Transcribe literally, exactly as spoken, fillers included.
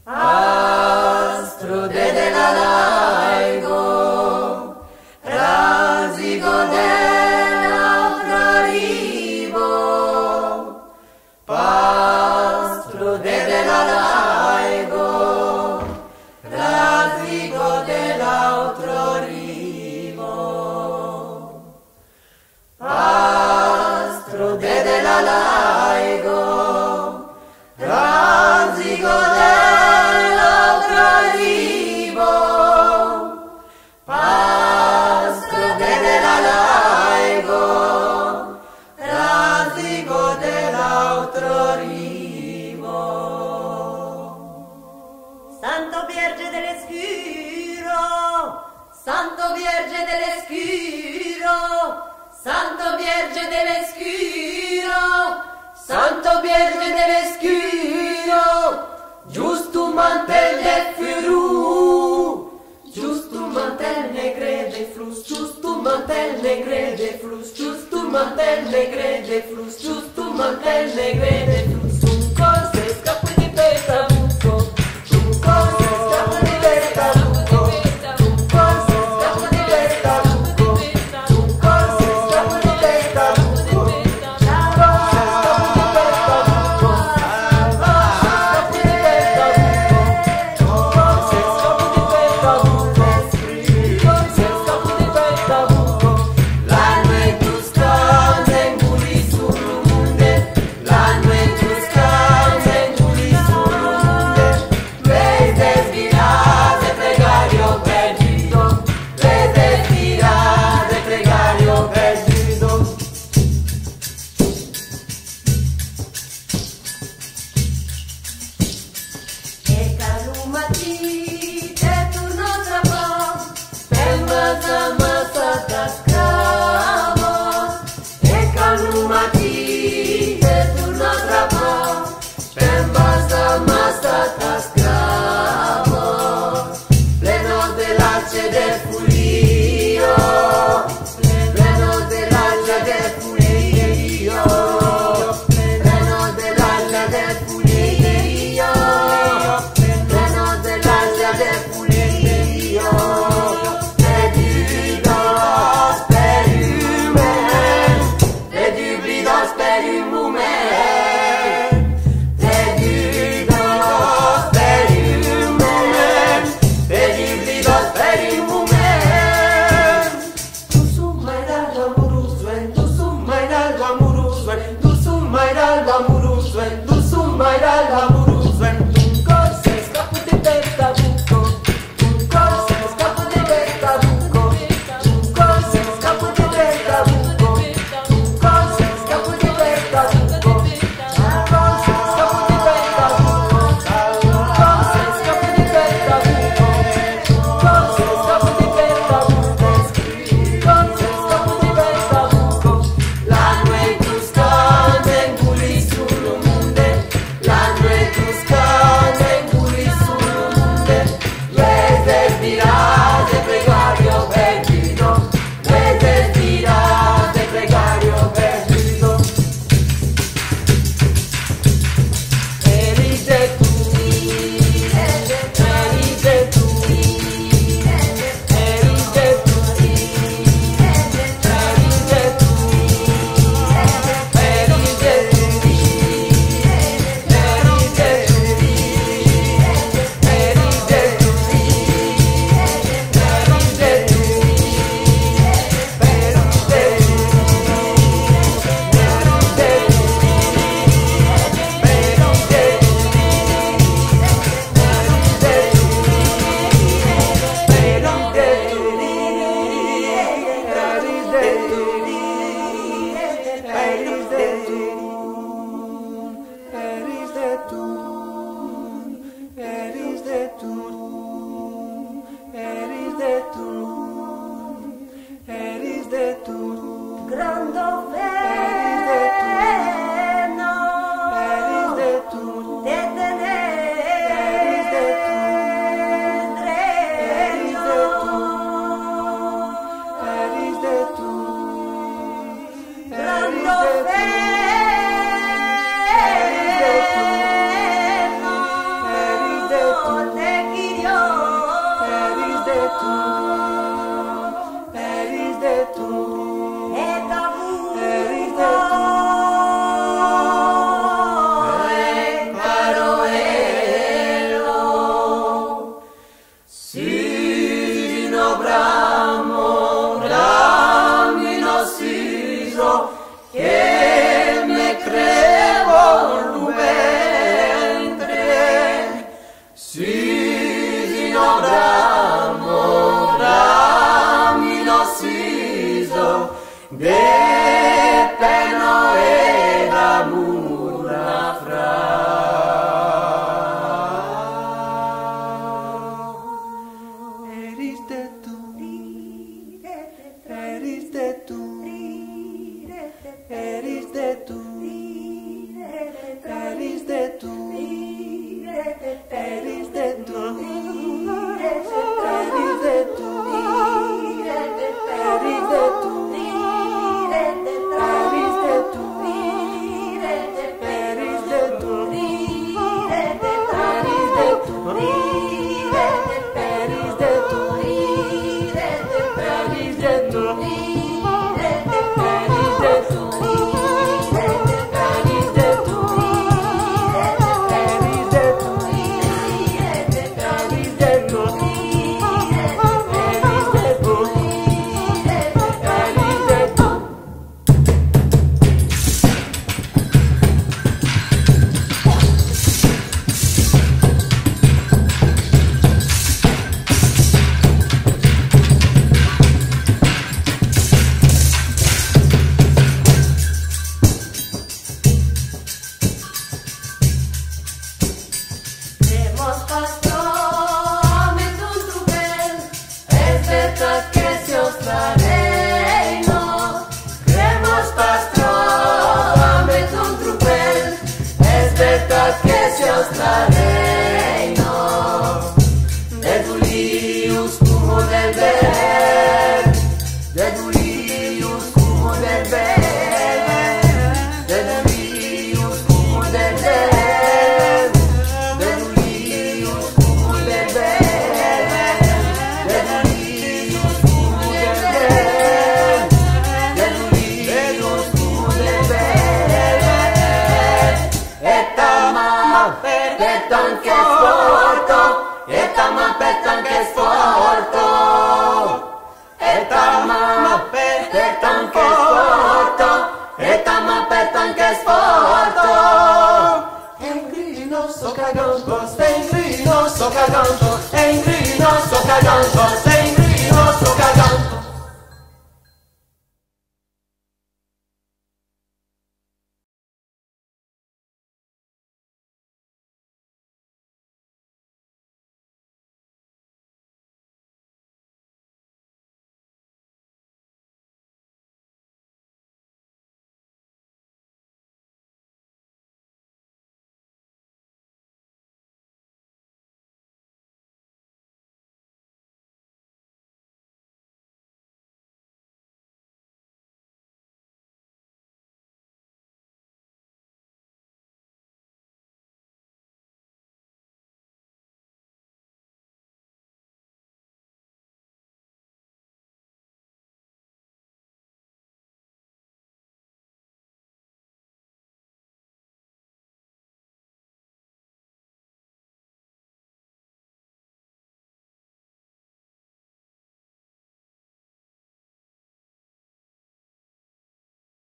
Astro de de la laigo, rasigo dell'altro rivo, pastro de de la laigo, rasigo dell'altro rivo, pastro de de la laigo, rasigo dell'altro rivo, pastro de de la laigo, rasigo dell'altro rivo. Santo Vierge dell'Escuro, Santo Vierge dell'Escuro, Santo Vierge dell'Escuro, Santo Vierge dell'Escuro, giusto mantel de firu, giusto mantel negre de flus, giusto mantel negre de flus, giusto mantel negre de flus, giusto mantel negre de flus, un corse scappa di petabuco, un corse scappa di petabuco, un corse scappa di petabuco, un corse scappa di petabuco, pastro, ame un trupel, es verdad que se os daré, no. Creemos pastro, ame un trupel, es verdad que se os daré, no. De dulius como del ver, de dulius como del ver, de dulius como del ver, de dulius como del ver, de dulius como del ver, de dulius como del ver. Etama petan che sporto, etama petan che sporto, etama petan che sporto, etama petan che sporto. Engrino so cagando, engrino so cagando, engrino so cagando, engrino so cagando.